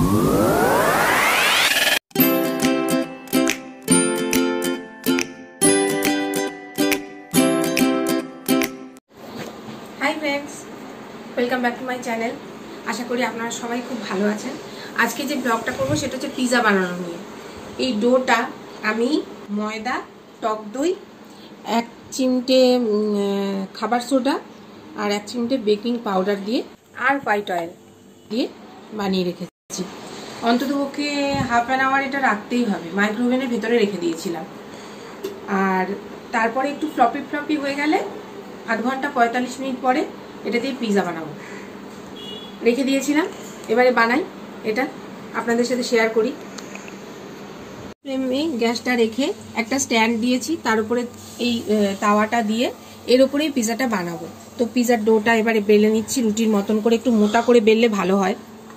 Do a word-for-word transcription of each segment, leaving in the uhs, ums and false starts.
High friends, welcome back to my channel. आशा करी आपनारा सबाई खूब भालो आछेन। आज के जे ब्लगटा करबो सेटा होच्छे पिज़्ज़ा बानानो निये। এই ডোটা আমি ময়দা, টক দই, এক চিমটে খাবার সোডা আর এক চিমটে বেকিং পাউডার দিয়ে আর হোয়াইট অয়েল দিয়ে বানিয়ে রেখেছি। অন্ততপক্ষে হাফ অ্যান আওয়ার এটা রাখতেই হবে, মাইক্রোওভেনের ভেতরে রেখে দিয়েছিলাম। আর তারপরে একটু ফ্লপি ফ্লপি হয়ে গেলে আধ ঘন্টা পঁয়তাল্লিশ মিনিট পরে এটা দিয়ে পিৎজা বানাবো। রেখে দিয়েছিলাম, এবারে বানাই, এটা আপনাদের সাথে শেয়ার করি। ফ্লেমে গ্যাসটা রেখে একটা স্ট্যান্ড দিয়েছি, তার উপরে এই তাওয়াটা দিয়ে এর উপরেই পিৎজাটা বানাবো। তো পিৎজার ডোটা এবারে বেলে নিচ্ছি রুটির মতন করে, একটু মোটা করে বেললে ভালো হয়।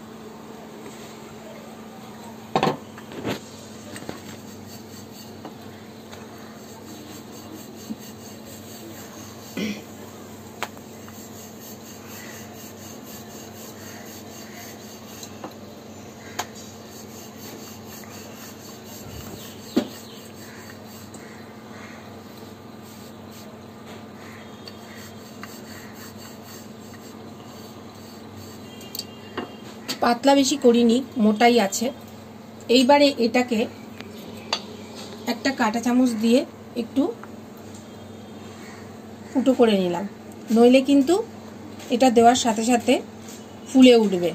পাতলা বেশি করিনি, মোটাই আছে। এইবারে এটাকে একটা কাঁটা চামচ দিয়ে একটু ফুটো করে নিলাম, নইলে কিন্তু এটা দেওয়ার সাথে সাথে ফুলে উঠবে।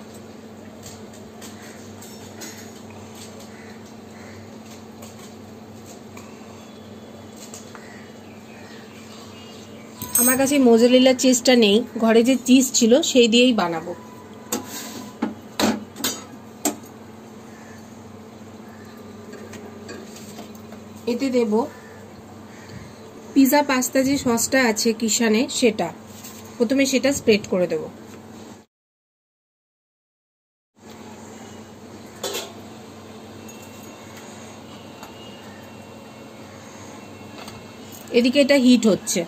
আমার কাছে মোজারেলা চিজটা নেই, ঘরে যে চিজ ছিল সেই দিয়েই বানাবো। এতে দেব পিৎজা পাস্তা যে সসটা আছে কিষানে, সেটা প্রথমে সেটা স্প্রেড করে দেব। এদিকে এটা হিট হচ্ছে,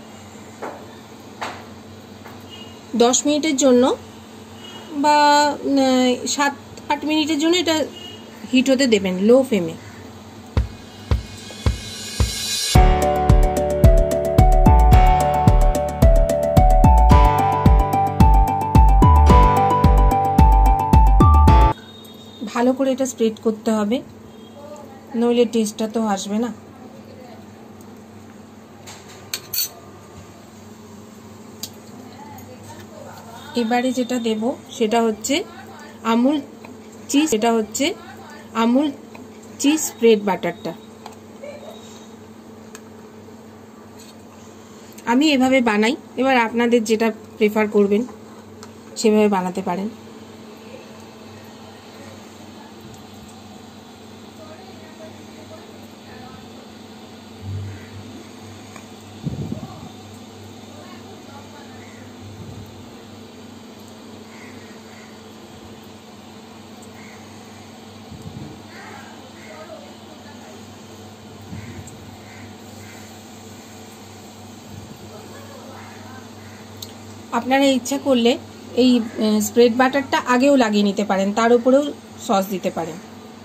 দশ মিনিটের জন্য বা সাত আট মিনিটের জন্য এটা হিট হতে দেবেন লো ফ্লেমে। ভালো করে এটা স্প্রেড করতে হবে, নইলে টেস্টটা তো আসবে না। এবারে যেটা দেব সেটা হচ্ছে আমুল চিজ, এটা হচ্ছে আমুল চিজ স্প্রেড বাটারটা। আমি এভাবে বানাই, এবার আপনাদের যেটা প্রেফার করবেন সেভাবে বানাতে পারেন। আপনারা ইচ্ছা করলে এই স্প্রেড বাটারটা আগেও লাগিয়ে নিতে পারেন, তার উপরেও সস দিতে পারেন,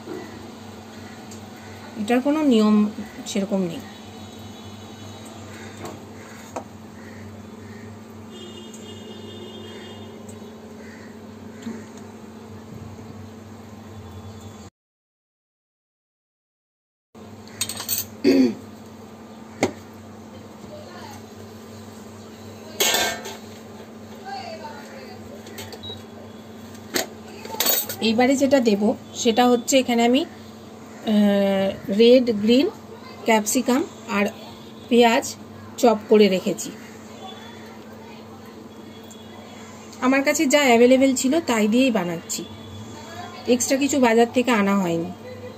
এটার কোনো নিয়ম সেরকম নেই। এইবারে যেটা দেব সেটা হচ্ছে এখানে আমি রেড গ্রিন ক্যাপসিকাম আর পেঁয়াজ চপ করে রেখেছি। আমার কাছে যা অ্যাভেলেবেল ছিল তাই দিয়েই বানাচ্ছি, এক্সট্রা কিছু বাজার থেকে আনা হয়নি।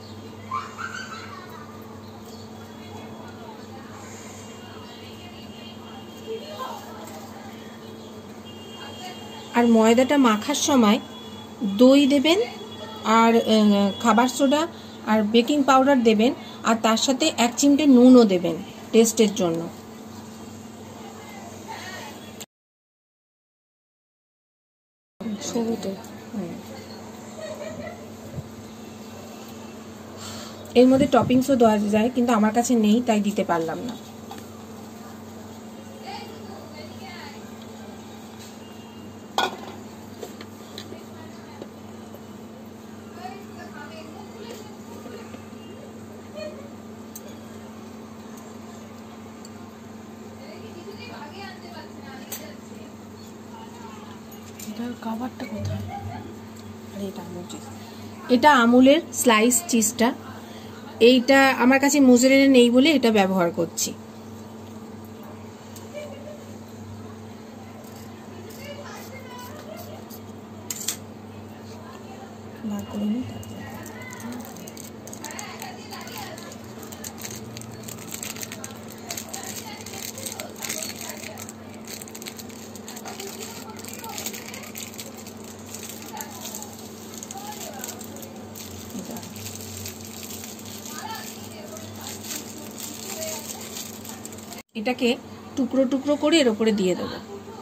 আর ময়দাটা মাখার সময় দই দেবেন আর খাবার সোডা আর বেকিং পাউডার দেবেন, আর তার সাথে এক চিমটে নুনও দেবেন টেস্টের জন্য। এর মধ্যে টপিংসও দেওয়া যায়, কিন্তু আমার কাছে নেই তাই দিতে পারলাম না। কাভারটা কোথায়? এটা আমুল চিজ, এটা আমুলের স্লাইস চিজটা। এইটা আমার কাছে মোজারেলা নেই বলে এটা ব্যবহার করছি। এটাকে টুকরো টুকরো করে এর উপরে দিয়ে দেবো।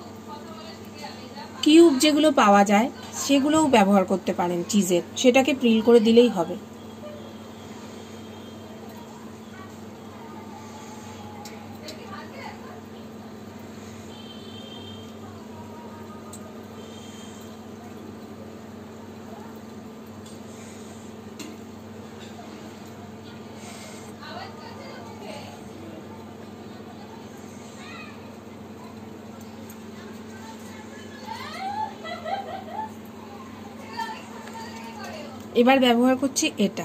কিউব যেগুলো পাওয়া যায় সেগুলোও ব্যবহার করতে পারেন চিজের, সেটাকে প্রিল করে দিলেই হবে। এবার ব্যবহার করছি এটা।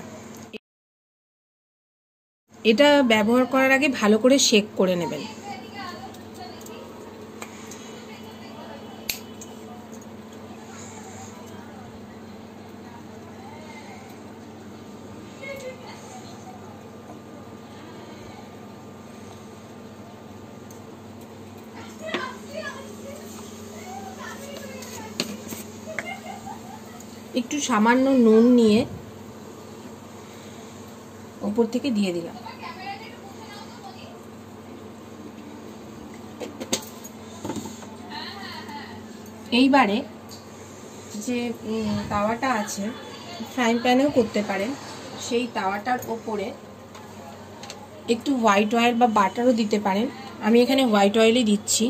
এটা ব্যবহার করার আগে ভালো করে শেক করে নেবেন। একটু সামান্য নুন নিয়ে উপর থেকে দিয়ে দিলাম। এইবারে যে তাওয়াটা আছে, ফ্রাইং প্যানেও করতে পারেন, সেই তাওয়াটার ওপরে একটু হোয়াইট অয়েল বা বাটারও দিতে পারেন। আমি এখানে হোয়াইট অয়েলই দিচ্ছি,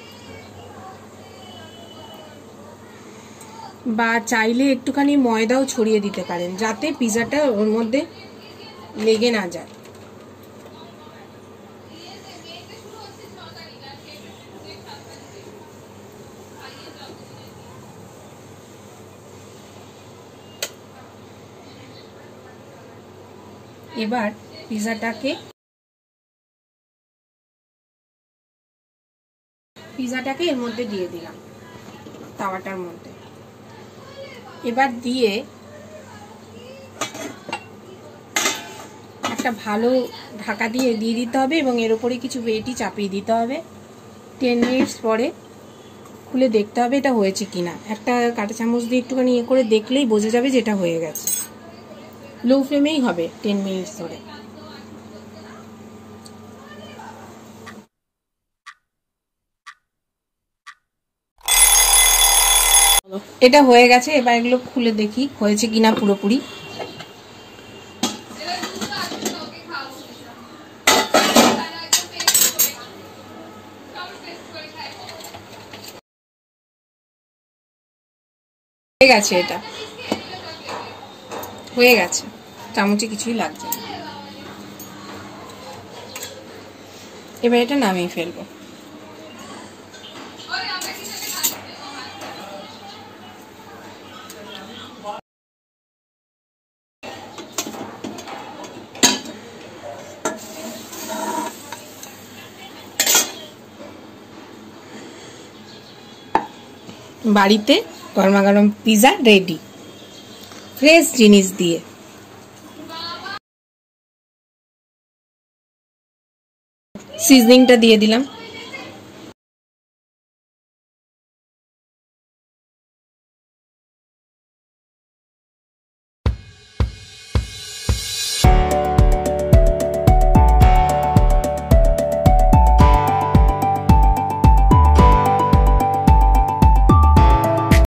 বা চাইলে একটুখানি ময়দাও ছড়িয়ে দিতে পারেন যাতে পিজাটা ওর মধ্যে লেগে না যায়। এবার পিজাটাকে পিজাটাকে এর মধ্যে দিয়ে দিলাম, তাওয়াটার মধ্যে। এবার দিয়ে একটা ভালো ঢাকা দিয়ে দিয়ে দিতে হবে এবং এর উপরে কিছু ওয়েটই চাপিয়ে দিতে হবে। টেন মিনিটস পরে খুলে দেখতে হবে এটা হয়েছে কিনা। একটা কাঁটা চামচ দিয়ে একটুখানি ইয়ে করে দেখলেই বোঝা যাবে যেটা হয়ে গেছে। লো ফ্লেমেই হবে টেন মিনিটস ধরে। এটা হয়ে গেছে। এবার এগুলো খুলে দেখি হয়েছে কিনা পুরোপুরি। হয়ে গেছে, এটা হয়ে গেছে, চামচে কিছুই লাগছে না। এবার এটা নামিয়ে ফেলবো। বাড়িতে গরমা গরম পিজা রেডি, ফ্রেশ জিনিস দিয়ে। সিজনিংটা দিয়ে দিলাম।